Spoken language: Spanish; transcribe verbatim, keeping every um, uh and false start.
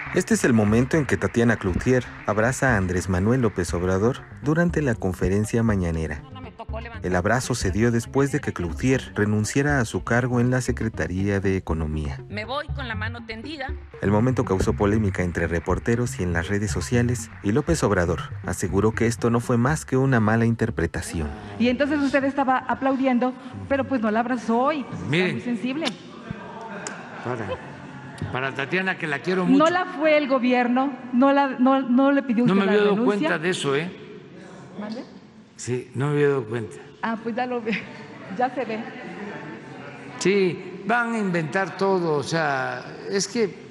Este es el momento en que Tatiana Cloutier abraza a Andrés Manuel López Obrador durante la conferencia mañanera. El abrazo se dio después de que Cloutier renunciara a su cargo en la Secretaría de Economía. Me voy con la mano tendida. El momento causó polémica entre reporteros y en las redes sociales, y López Obrador aseguró que esto no fue más que una mala interpretación. Y entonces usted estaba aplaudiendo, pero pues no la abrazó y pues, Miren, está muy sensible. Para. Para Tatiana, que la quiero mucho. No la fue el gobierno, no, la, no, no le pidió usted No me había la dado renuncia. cuenta de eso, ¿eh? ¿Mande? Sí, no me había dado cuenta. Ah, pues ya lo ve, ya se ve. Sí, van a inventar todo, o sea, es que